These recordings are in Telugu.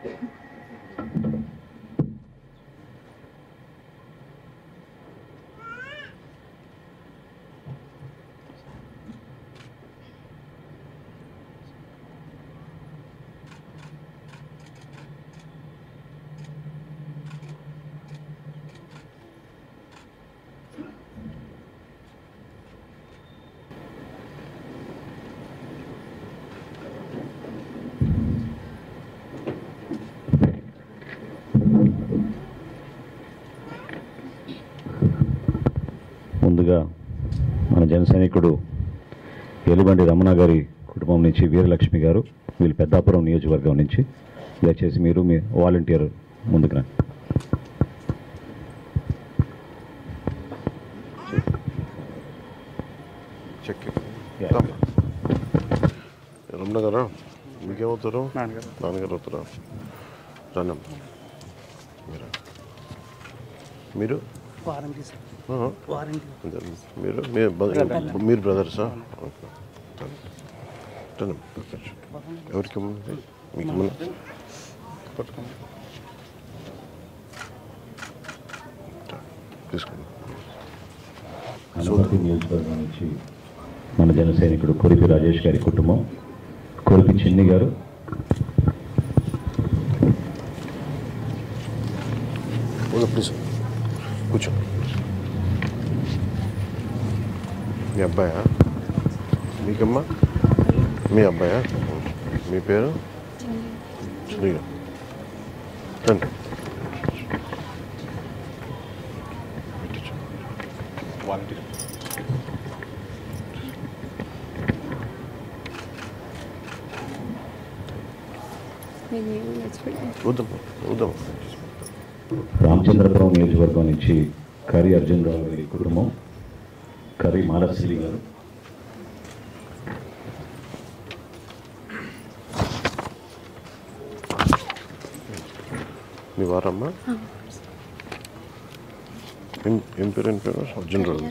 ముందుగా మన జన సైనికుడు ఎలుబండి రమణ గారి కుటుంబం నుంచి వీరలక్ష్మి గారు, వీళ్ళు పెద్దాపురం నియోజకవర్గం నుంచి. దయచేసి మీరు మీ వాలంటీర్ ముందుకు రండి. రమణ గారా, మీకేమవుతారు? నాన్నగారు అవుతారా? రానమ్మ. మీరు మీరు బ్రదర్సా? ఎవరికి మీకు తీసుకోండి. నియోజకవర్గం నుంచి మన జన సైనికుడు కొరిపి రాజేష్ గారి కుటుంబం, కొరిపి చిన్ని గారు. ప్లీజ్ కూర్చో. మీ అబ్బాయా? మీకమ్మా? మీ అబ్బాయా? మీ పేరు? చిన్నగా రండి. రామచంద్రపురం నియోజకవర్గం నుంచి కరి అర్జున్ రావు గారి కుటుంబం, కరి మాలశ్రీ గారు. మీ వారమ్మా? ఏం పేరు? ఏం పేరు? అర్జున్ రావు.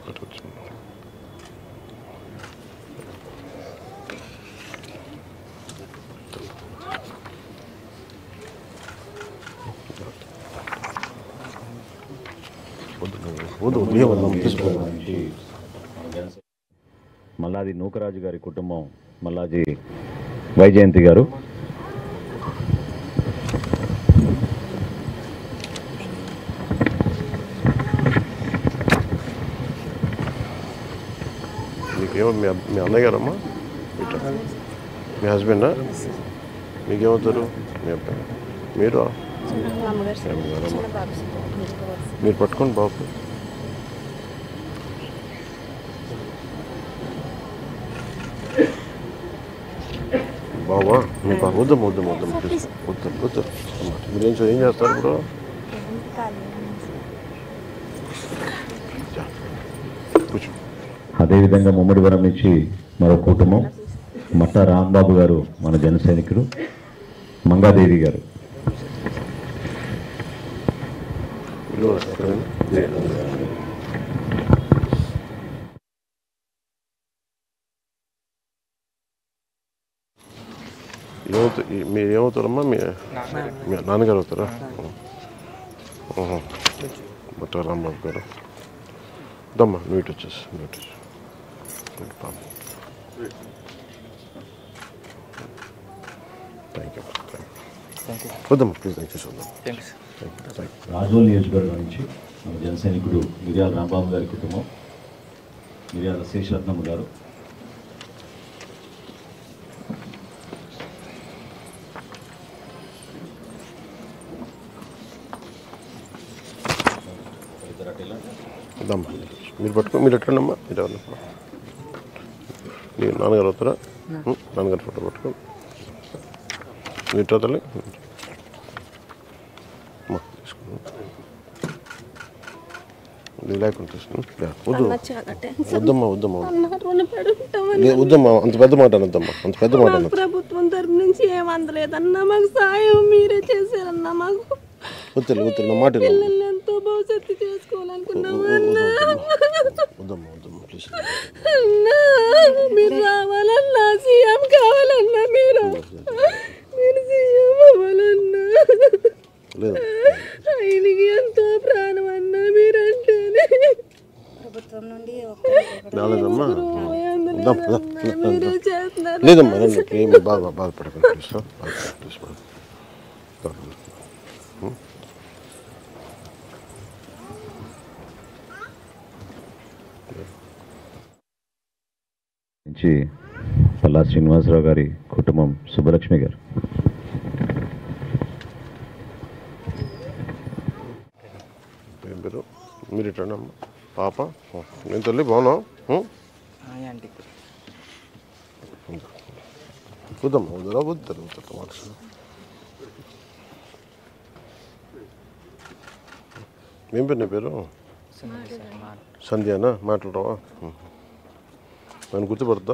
మల్లాది నూకరాజు గారి కుటుంబం, మల్లాది వైజయంతి గారు. మీకేమో మీ అన్నయ్య గారమ్మా? మీ హస్బెండా? మీకేమవుతారు? మీ అబ్బాయి. మీరు మీరు పట్టుకోండి బాబు. బాబా మీ బాబు వద్దాం ప్లీజ్ వద్దాం. ఏం చేస్తారు ఇప్పుడు? కూర్చో. అదేవిధంగా ముమ్మడివరం నుంచి మరో కుటుంబం, మట్టా రాంబాబు గారు మన జన సైనికుడు, మంగాదేవి గారు. మీరు ఏమవుతారమ్మా? మీ నాన్నగారు అవుతారా? మట్టా రాంబాబు గారు. దమ్మా నువ్వు ఇటు వచ్చేసి థ్యాంక్ యూ. వద్దమ్మా ప్లీజ్. రాజోల్ నియోజకవర్గం నుంచి మన జన సైనికుడు మిర్యాల రాంబాబు గారి కుటుంబం, మిర్యాల శేషరత్నమ్మ గారు. వద్దమ్మా మీరు పట్టుకో. మీరు ఎట్లండమ్మా? మీరు ఎవరన్నా? మీరు నాన్నగారు అవుతారా? నాన్నగారు ఫోటో పట్టుకో. మీరు తల్లి వద్దమ్మా అంత పెద్ద మాట అనొద్దమ్మా. ప్రభుత్వం తరపు నుంచి ఏం అందలేదన్నా, మాకు సాయం మీరే చేశారన్నా. మాకు వద్దు మాట ఎంతో భవిష్యత్తు చేసుకోవాలనుకున్నామన్నా. మీరు రావాలన్నా, సీఎం కావాలన్నా, మీరు సీఎం అవ్వాలన్నా. నుండి రాలేదమ్మా మీరే చేస్తున్నారు. లేదమ్మా రండి ఏమి బాధపడకండి నుంచి పల్లా శ్రీనివాసరావు గారి కుటుంబం సుబ్బలక్ష్మి గారు. ఏం పేరు మీరు ఇటండి అమ్మ పాప నేను తల్లి బాగున్నావు వద్దమ్మా వద్దురా వద్దరు మాట ఏం పేరు నీ పేరు సంధ్యానా మాట్లాడరావా నన్ను గుర్తుపడతా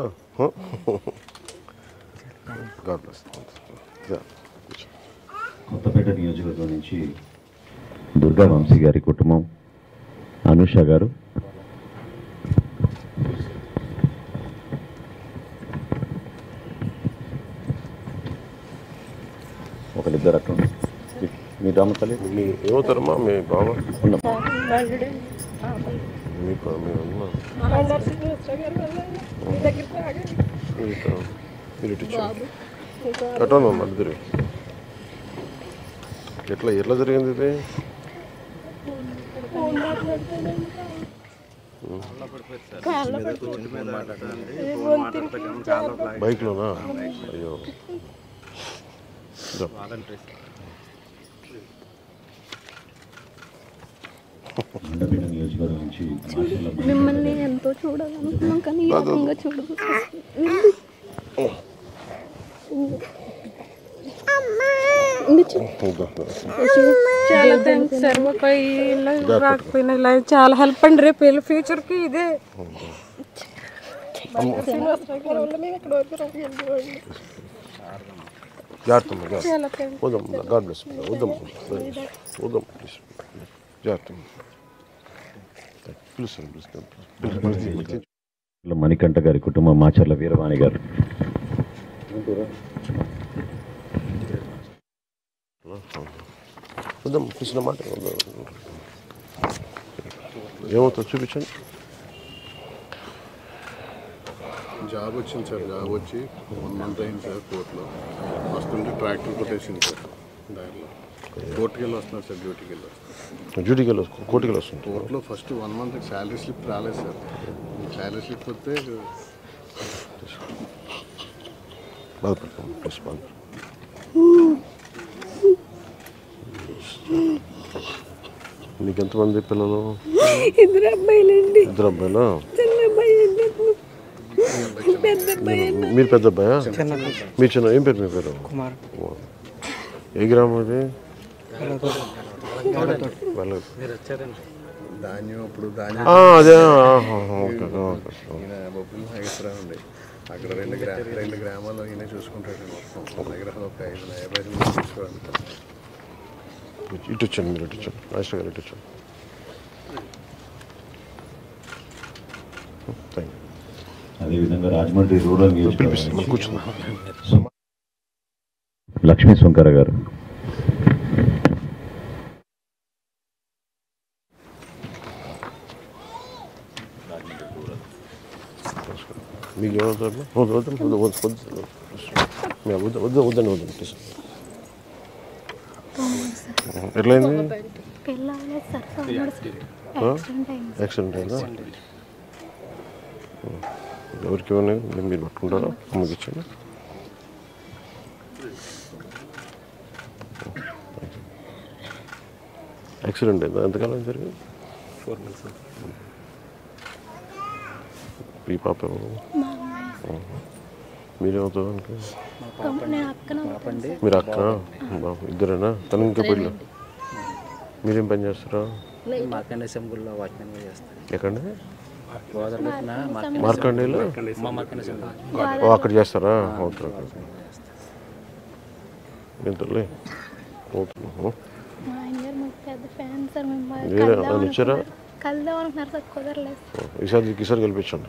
కొత్తపేట నియోజకవర్గం నుంచి దుర్గా వంశీ గారి కుటుంబం అనుష గారు. ఒకరిద్దరు అక్కడ మీ రామతల్లి మీ ఏమవుతారమ్మా మీ బావ ఉన్నాం. మీ అమ్మ మీరు కట్టానమ్మా ఇద్దరు ఎట్లా జరిగింది ఇది బైక్లోనా అయ్యో నియోజకవర్గం నుంచి మిమ్మల్ని ఎంతో చూడాలనుకున్నాం కానీ ఈ రకంగా చూడదు. చాలా థ్యాంక్స్ సార్. మాకు ఇలా రాకపోయినా ఇలా చాలా హెల్ప్ అండి. రేపు వీళ్ళ ఫ్యూచర్కి ఇదే మణికంఠ గారి కుటుంబం మాచర్ల వీరవాణి గారు. వద్దాం కృష్ణ మాట ఏమవుతుంది చూపించండి. జాబ్ వచ్చింది సార్. జాబ్ వచ్చి 1 month అయింది సార్. కోర్టులో వస్తుంటే ట్రాక్టర్ కొట్టేసింది సార్. దారిలో కోర్టుకి వెళ్ళి వస్తున్నారు సార్. డ్యూటీకి వెళ్ళి కోర్టుకి వెళ్ళి వస్తుంది. కోర్టులో ఫస్ట్ 1 month శాలరీ స్లిప్ రాలేదు సార్. శాలరీ స్లిప్ వస్తే బాధపడతాం. నీకు ఎంతమంది పిల్లలు? 2 అబ్బాయిలండి. 2 అబ్బాయిలా? చిన్న అబ్బాయి పెద్ద అబ్బాయి. మీరు పెద్ద అబ్బాయా? మీ చిన్న ఏం పేరు? మీ పేరు ఏ గ్రామం అది? ధాన్యం అప్పుడు ధాన్యం అదే బొబ్బులు నాగేశ్వరరావు ఉండే అక్కడ 2 గ్రామాల్లో ఈయన చూసుకుంటాడు. మొత్తం దగ్గర ఒక 50 మంది చూసుకోవాలి. ఇటు వచ్చాను. మీరు ఇటు వచ్చాను. రాజేశ్వర గారు ఇటు వచ్చాను. అదేవిధంగా రాజమండ్రి రూరల్ పిలిపిస్తాను కూర్చుందాం. లక్ష్మీ సుంకర గారు. మీకు ఏమవుతారు? వద్దండి ఎట్లయింది? యాక్సిడెంట్ అయిందా? ఎవరికి ఏమన్నా మీరు పట్టుకుంటారా? అమ్మకి ఇచ్చాను. యాక్సిడెంట్ అయిందా? ఎంతకాలం జరిగింది? 4 months. ఈ పాప మీరేమవుతారు? మీరు అక్క బాబు ఇద్దరేనా? తను ఇంకా పెళ్ళి. మీరేం పని చేస్తారా? ఎక్కడ? మార్కండేలో అక్కడ చేస్తారా? Okay okay. ఎంతలే వచ్చారా? ఈసారి గెలిపించండి.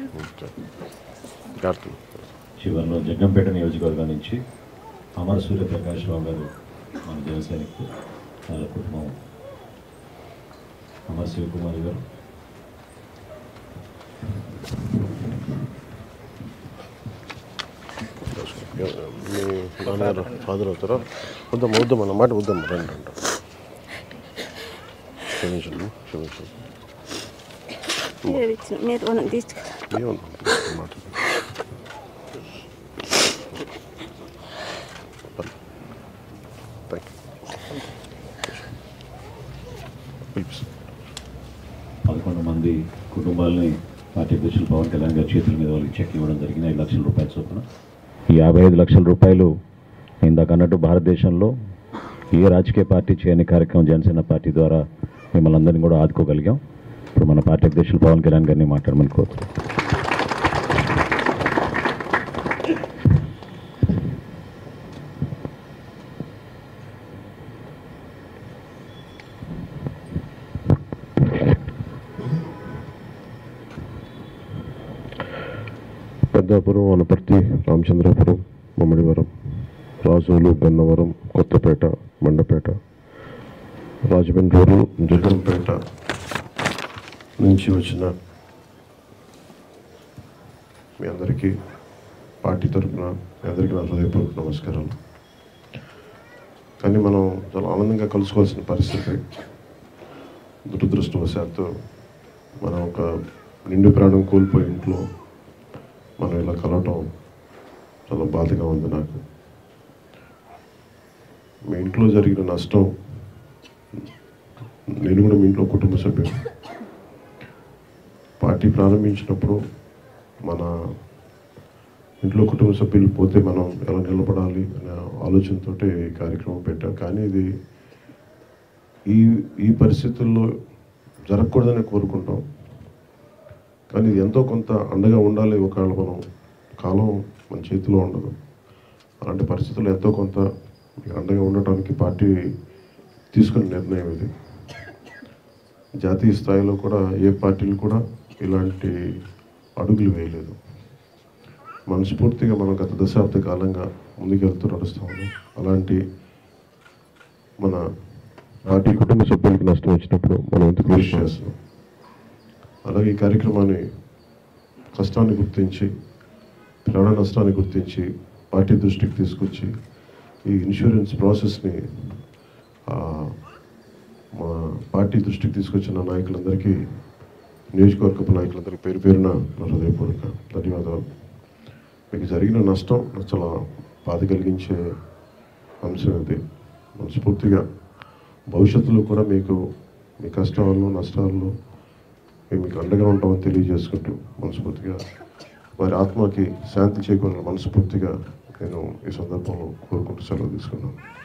చివరిలో జగ్గంపేట నియోజకవర్గం నుంచి అమర సూర్యప్రకాష్ రావు గారు మన జనసైనికులు. వాళ్ళ కుటుంబం అమర్ శివకుమారి గారు. నాన్నగారు ఫాదర్ అవుతారా? వద్దాం అన్నమాట, వద్దమ్మా రండి రండి. క్షమించండి క్షమించండి. మీరు రుణం తీసుకురా. ఏమన్నా మాట థ్యాంక్ యూ. 11 మంది కుటుంబాలని పార్టీ అధ్యక్షులు పవన్ కళ్యాణ్ గారి చేతుల మీద వాళ్ళకి చెక్ ఇవ్వడం జరిగింది 5 లక్షల రూపాయల చొప్పున. ఈ 55 లక్షల రూపాయలు ఇందాక అన్నట్టు భారతదేశంలో ఏ రాజకీయ పార్టీ చేయని కార్యక్రమం జనసేన పార్టీ ద్వారా మిమ్మల్ని అందరినీ కూడా ఆదుకోగలిగాం. ఇప్పుడు మన పార్టీ అధ్యక్షులు పవన్ కళ్యాణ్ గారిని మాట్లాడమని కోరుతున్నాం. పెద్దాపురం, వనపర్తి, రామచంద్రాపురం, మమ్మడివరం, రాజోలు, గన్నవరం, కొత్తపేట, మండపేట, రాజమండ్రి, జగన్పేట నుంచి వచ్చిన మీ అందరికీ పార్టీ తరఫున మీ అందరికీ నా హృదయపూర్వక నమస్కారాలు. కానీ మనం చాలా ఆనందంగా కలుసుకోవాల్సిన పరిస్థితి. దురదృష్టవశాత్తు మనం ఒక నిండు ప్రాణం కోల్పోయి ఇంట్లో మనం ఇలా కలవటం చాలా బాధగా ఉంది నాకు. మీ ఇంట్లో జరిగిన నష్టం, నేను కూడా మీ ఇంట్లో కుటుంబ సభ్యులు. పార్టీ ప్రారంభించినప్పుడు మన ఇంట్లో కుటుంబ సభ్యులు పోతే మనం ఎలా నిలబడాలి అనే ఆలోచనతో ఈ కార్యక్రమం పెట్టాం. కానీ ఇది ఈ పరిస్థితుల్లో జరగకూడదని కోరుకుంటాం. కానీ ఇది ఎంతో కొంత అండగా ఉండాలి. ఒకవేళ మనం కాలం మన చేతిలో ఉండదు. అలాంటి పరిస్థితుల్లో ఎంతో కొంత అండగా ఉండటానికి పార్టీ తీసుకునే నిర్ణయం ఇది. జాతీయ స్థాయిలో కూడా ఏ పార్టీలు కూడా ఇలాంటి అడుగులు వేయలేదు. మనస్ఫూర్తిగా మనం గత దశాబ్ద కాలంగా ముందుకెళ్తూ నడుస్తూ ఉన్నాం. అలాంటి మన పార్టీ కుటుంబ సభ్యులకి నష్టం వచ్చినప్పుడు మనం ఎంత కృషి చేస్తున్నాం. అలాగే ఈ కార్యక్రమాన్ని కష్టాన్ని గుర్తించి, ప్రాణ నష్టాన్ని గుర్తించి పార్టీ దృష్టికి తీసుకొచ్చి ఈ ఇన్సూరెన్స్ ప్రాసెస్ని మా పార్టీ దృష్టికి తీసుకొచ్చిన నాయకులందరికీ, నియోజకవర్గపు నాయకులందరికీ పేరు పేరున నా హృదయపూర్వక ధన్యవాదాలు. మీకు జరిగిన నష్టం నాకు చాలా బాధ కలిగించే అంశం ఇది. మనస్ఫూర్తిగా భవిష్యత్తులో కూడా మీకు మీ కష్టాల్లో నష్టాల్లో మేము మీకు అండగా ఉంటామని తెలియజేసుకుంటూ మనస్ఫూర్తిగా వారి ఆత్మకి శాంతి చేకూరాలని మనస్ఫూర్తిగా నేను ఈ సందర్భంలో కోరుకుంటూ సెలవు తీసుకున్నాను.